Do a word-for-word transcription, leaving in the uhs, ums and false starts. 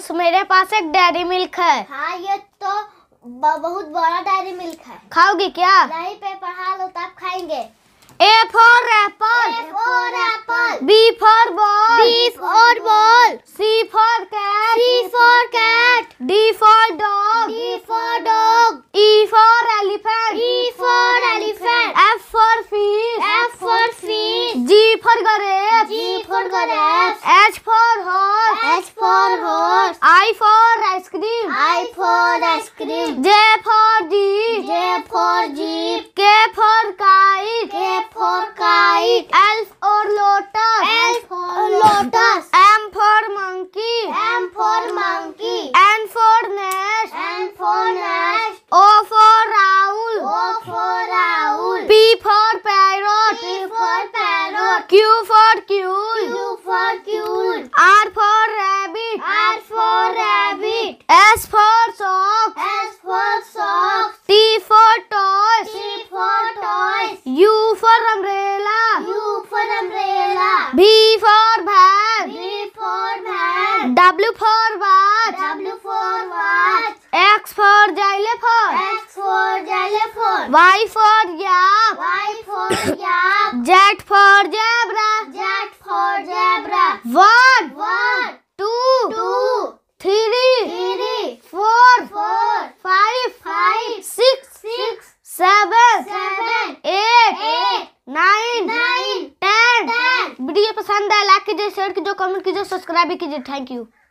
Friends, मेरे पास एक dairy milk है। हाँ, ये तो बहुत बड़ा डेयरी मिल्क है। खाओगी क्या? नहीं, पे पढ़ा लो तब खाएंगे। A for apple. A for apple. B for ball. B for ball. C for cat. C for cat. D for dog. D for dog. E for elephant. E for elephant. F for fish. F for fish. G for giraffe. G for giraffe. H for horse. H for horse. I for ice cream. I for ice cream. J for jeep. J for jeep. K for kite. K for kite. L for lotus. L for lotus. M for monkey. M for monkey. N for nest. N for nest. O for owl. O for owl. P for parrot. P for parrot. Q for quail. Q for quail. R for rabbit. R for rabbit. S for sock. S for socks. T for toys. T for toys. U for umbrella. U for umbrella. V for bag. V for bag. W for watch. W for watch. X for xylophone. X for xylophone. Y for yak. Y for yak. Z for zebra. Z for zebra. One, One, two, two, three, three, four, four, five, five, six, six, seven, seven, eight, eight, nine, nine, ten. ten. Video पसंद है like कीजिए, share कीजिए, comment कीजिए, subscribe भी कीजिए। Thank you.